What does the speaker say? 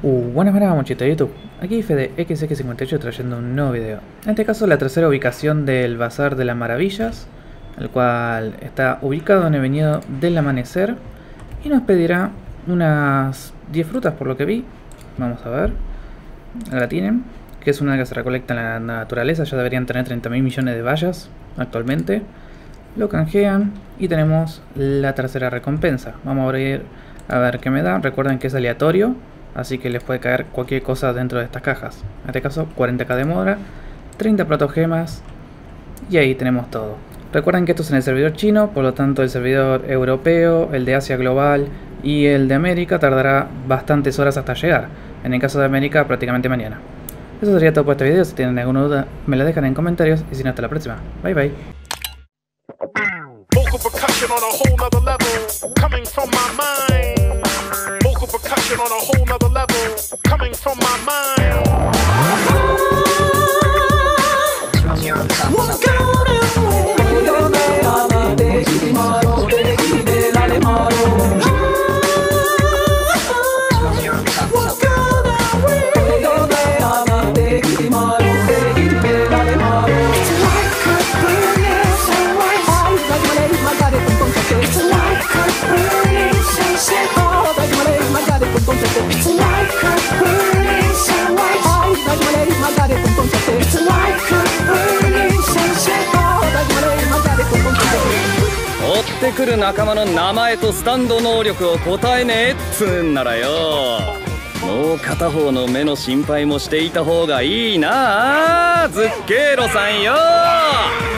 Buenas monchito de YouTube, aquí Fede XX58 trayendo un nuevo video. En este caso la tercera ubicación del Bazar de las Maravillas, el cual está ubicado en el Viñedo del Amanecer y nos pedirá unas 10 frutas por lo que vi. Vamos a ver, la tienen, que es una que se recolecta en la naturaleza, ya deberían tener 30.000 millones de bayas actualmente. Lo canjean y tenemos la tercera recompensa. Vamos a abrir a ver qué me da. Recuerden que es aleatorio, así que les puede caer cualquier cosa dentro de estas cajas. En este caso 40k de mora, 30 protogemas y ahí tenemos todo. Recuerden que esto es en el servidor chino, por lo tanto el servidor europeo, el de Asia global y el de América tardará bastantes horas hasta llegar. En el caso de América prácticamente mañana. Eso sería todo por este video. Si tienen alguna duda me la dejan en comentarios y si no, hasta la próxima. Bye bye. Vocal percussion on a whole nother level, coming from my mind. Vocal percussion on a whole nother level, coming from my mind. 追ってくる仲間の名前とスタンド能力を答えねえっつうんならよ、もう片方の目の心配もしていた方がいいなあ、ズッケーロさんよ。